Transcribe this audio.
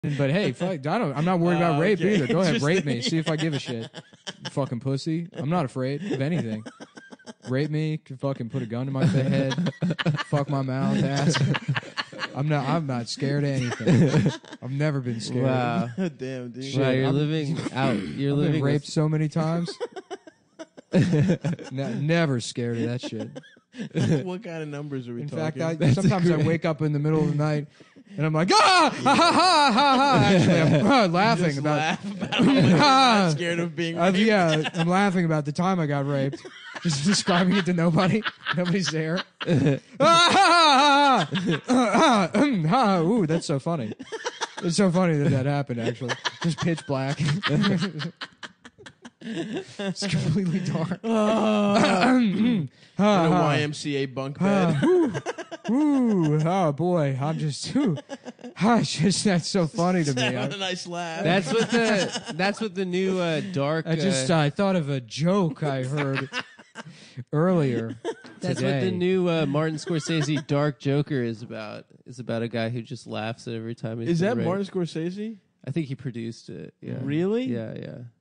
But hey, fuck, I'm not worried about rape either. Go ahead, rape me. Interesting. See if I give a shit. You fucking pussy. I'm not afraid of anything. Rape me, can fucking put a gun to my head, fuck my mouth, ass. I'm not scared of anything. I've never been scared. Wow. Damn, dude. Shit, Wow, you're I'm- living out. You're I've living been raped so many times. Never scared of that shit. What kind of numbers are we In talking? fact, sometimes I wake up in the middle of the night and I'm like, ha ha ha ha. Actually, I'm laughing Just about. laugh about it when you're not scared of being raped. Yeah, I'm laughing about the time I got raped. Just describing it to nobody. Nobody's there. Ooh, that's so funny. It's so funny that happened, actually. Just pitch black. It's completely dark. In a YMCA bunk bed. Ooh, oh boy, I'm just, that's so funny to me. Having a nice laugh. That's what the new dark. I thought of a joke I heard earlier. That's today. what the new Martin Scorsese Dark Joker is about. It's about a guy who just laughs at every time he's Is been that raped. Martin Scorsese? I think he produced it. Yeah. Really? Yeah, yeah.